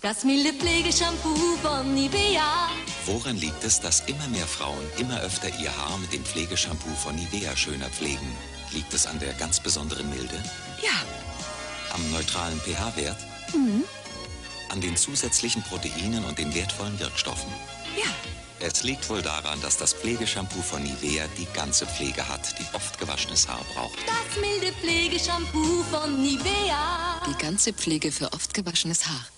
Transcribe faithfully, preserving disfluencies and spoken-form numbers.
Das milde Pflegeshampoo von Nivea. Woran liegt es, dass immer mehr Frauen immer öfter ihr Haar mit dem Pflegeshampoo von Nivea schöner pflegen? Liegt es an der ganz besonderen Milde? Ja. Am neutralen pH-Wert? Mhm. An den zusätzlichen Proteinen und den wertvollen Wirkstoffen? Ja. Es liegt wohl daran, dass das Pflegeshampoo von Nivea die ganze Pflege hat, die oft gewaschenes Haar braucht. Das milde Pflegeshampoo von Nivea. Die ganze Pflege für oft gewaschenes Haar.